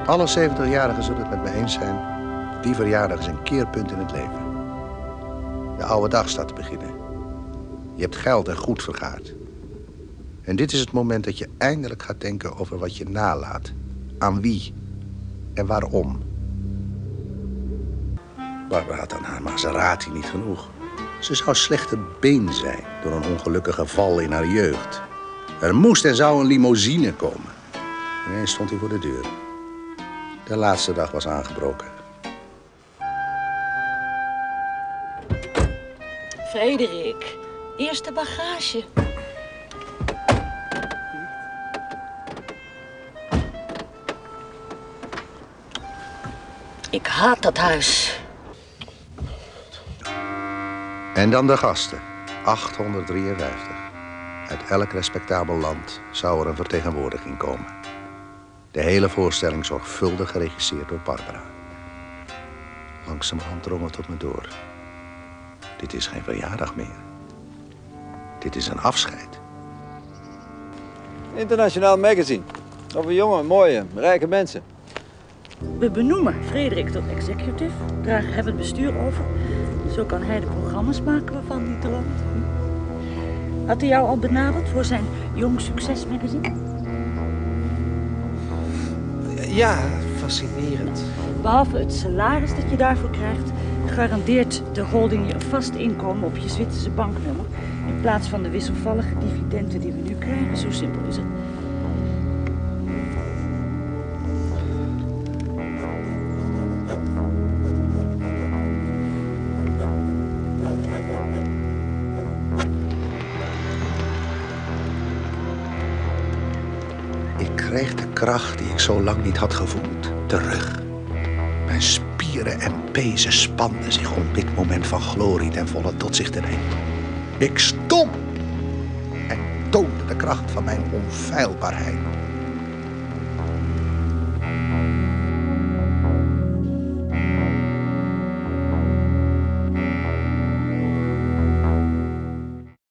Alle 70-jarigen zullen het met me eens zijn. Die verjaardag is een keerpunt in het leven. De oude dag staat te beginnen. Je hebt geld en goed vergaard. En dit is het moment dat je eindelijk gaat denken over wat je nalaat. Aan wie en waarom. Barbara had aan haar Maserati niet genoeg. Ze zou slechter been zijn door een ongelukkige val in haar jeugd. Er moest en zou een limousine komen. Ineens stond hij voor de deur. De laatste dag was aangebroken. Frederik, eerste bagage. Ik haat dat huis. En dan de gasten. 853. Uit elk respectabel land zou er een vertegenwoordiging komen. De hele voorstelling zorgvuldig geregisseerd door Barbara. Langzamerhand drong het tot me door. Dit is geen verjaardag meer. Dit is een afscheid. Internationaal magazine. Over jonge, mooie, rijke mensen. We benoemen Frederik tot executive, dragen hem het bestuur over. Zo kan hij de programma's maken waarvan hij droomt. Had hij jou al benaderd voor zijn Jong Succes magazine? Ja, fascinerend. Behalve het salaris dat je daarvoor krijgt, garandeert de holding je een vast inkomen op je Zwitserse banknummer. In plaats van de wisselvallige dividenden die we nu krijgen. Zo simpel is het. Ik kreeg de kracht die ik zo lang niet had gevoeld terug. Mijn spieren en pezen spanden zich om dit moment van glorie ten volle tot zich te nemen. Ik stond en toonde de kracht van mijn onfeilbaarheid.